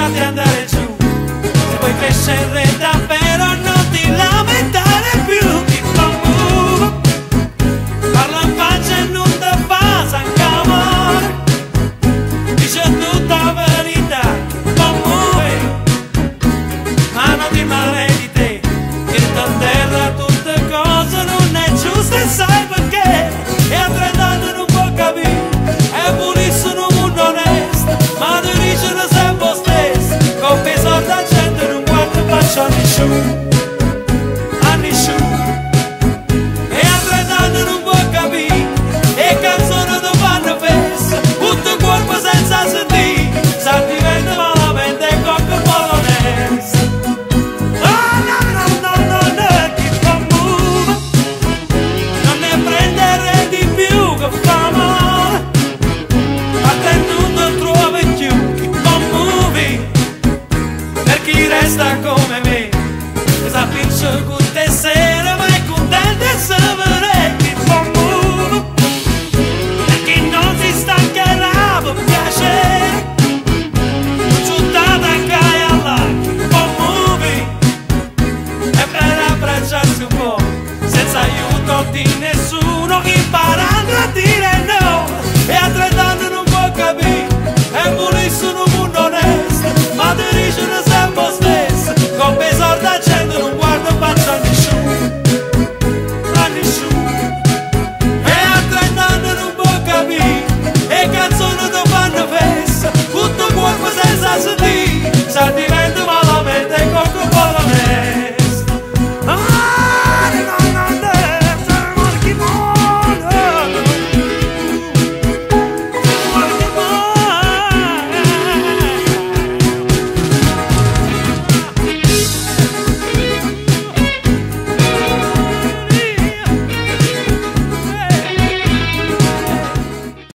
di andare giù. Se vuoi crescere davvero non ti lamentare più. Keep on moving. Parla in faccia e non te fa s'ancamore. Dice tutta la verità. Keep on moving. Ma non ti male di te, che terra tutte cose non è giusto e sai perché. E a 30 anni non può capire, è buonissimo un mondo onesto, ma tu dici da sempre stesso, con quei soldi la gente non guarda faccia a nessuno, a nessuno. E a 30 anni non può capire, e canzoni ti fanno festa, tutto il corpo senza sentire, sa diventa malamente cocco polonese. Resta come me.